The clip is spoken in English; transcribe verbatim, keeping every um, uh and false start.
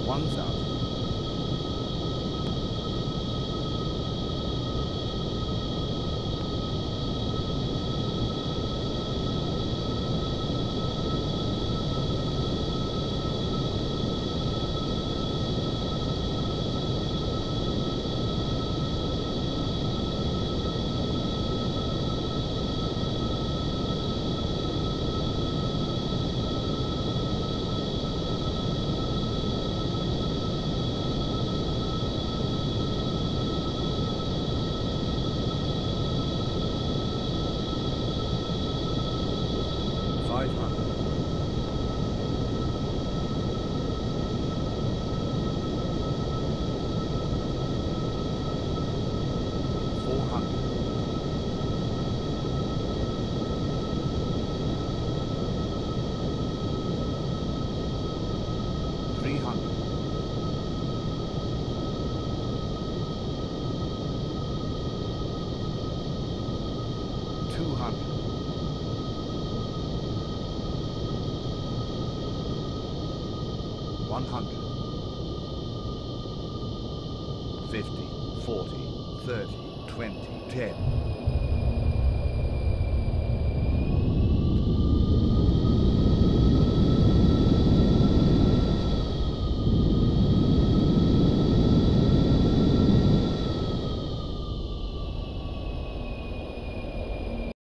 one thousand. Five hundred. Four hundred. Three hundred. Two hundred. One hundred. Fifty, forty, thirty, twenty, ten.